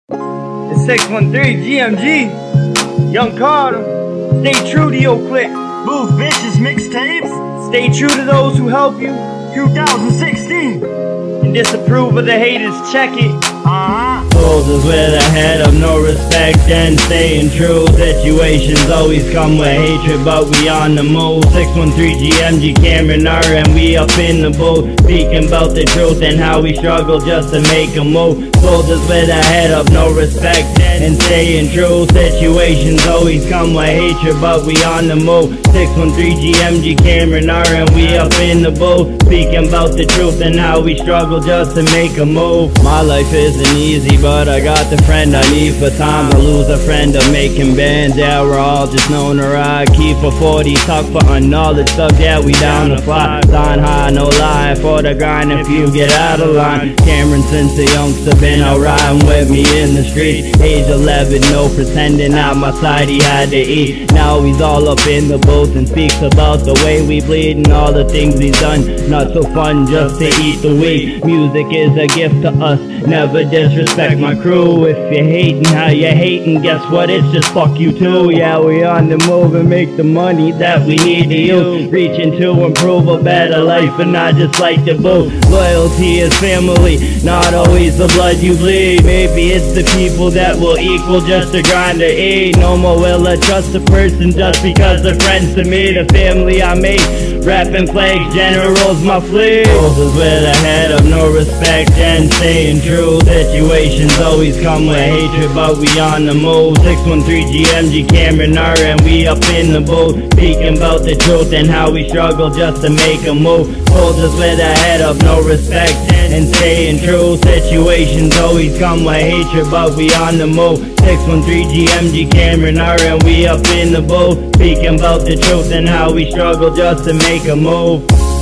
It's 613 GMG, Young Carter. Stay true to your clique. Booth Bitches mixtapes. Stay true to those who help you. 2016. And disapprove of the haters, check it. Soldiers with a head of no respect and staying true. Situations always come with hatred, but we on the move. 613 GMG Cameron R, and we up in the booth, speaking about the truth and how we struggle just to make a move. Soldiers with a head of no respect and staying true. Situations always come with hatred, but we on the move. 613 GMG Cameron R, and we up in the booth, speaking about the truth and how we struggle just to make a move. My life isn't easy, but I got the friend I need for time. I lose a friend of making bands, yeah, we're all just known to ride. Keep a 40 tuck for unknowledge stuff, yeah, we down to fly. Sign high, no lie, for the grind if you get out of line. Cameron since a youngster been out riding with me in the street. Age 11, no pretending, at my side he had to eat. Now he's all up in the booth and speaks about the way we bleed and all the things he's done. Not so fun just to eat the weed. Music is a gift to us, never disrespect my crew. If you're hating how you hating, guess what, it's just fuck you too. Yeah, we on the move and make the money that we need to use. Reaching to improve a better life and not just like the boo. Loyalty is family, not always the blood you bleed. Maybe it's the people that will equal just to grind to eat. No more will I trust a person just because they're friends to me. The family I made, rapping flags, generals my fleet. Soldiers with a head of no respect and staying true. Situations always come with hatred, but we on the move. 613 GMG Cameron R, and we up in the booth, speaking about the truth and how we struggle just to make a move. Soldiers with a head of no respect and staying true. Situations always come with hatred, but we on the move. 613 GMG Cameron R, and we up in the booth, speaking about the truth and how we struggle just to make a move.